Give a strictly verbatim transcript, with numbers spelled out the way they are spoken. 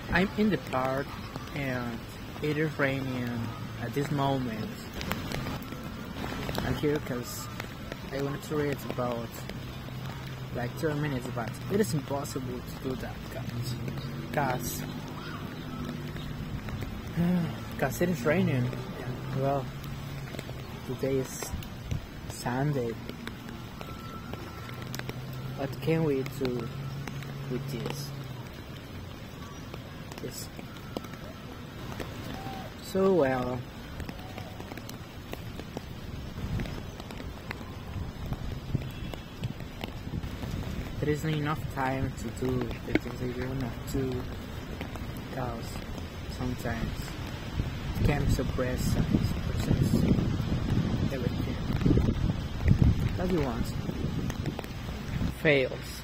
I'm in the park and it is raining at this moment. I'm here because I wanted to read about like two minutes, but it is impossible to do that, guys. Cause, cause it is raining. Well, today is Sunday. What can we do with this? Yes. So well. There isn't enough time to do the things that you want to do, because sometimes it can suppress process everything that you want fails.